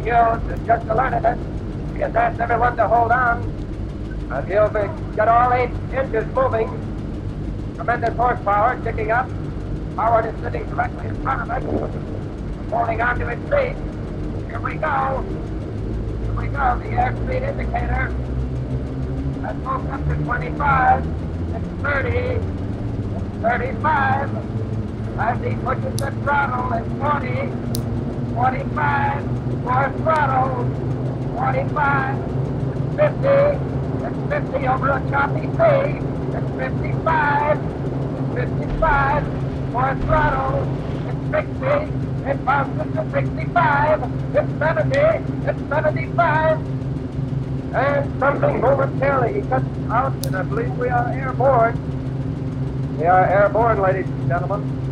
skills just to learn it. He has asked everyone to hold on. And he'll get all 8 inches moving. Tremendous horsepower kicking up. Howard is sitting directly in front of it, holding on to his feet. Here we go. Here we go. The airspeed indicator has moved up to 25. It's 30. It's 35. As he pushes the throttle, it's 40. 45. More throttle. 45. It's 50. It's 50 over a choppy sea. It's 55. It's 55. More throttle. It's 60. It bounces to 65. It's 70. It's 75. And something momentarily he cuts out, and I believe we are airborne. We are airborne, ladies and gentlemen.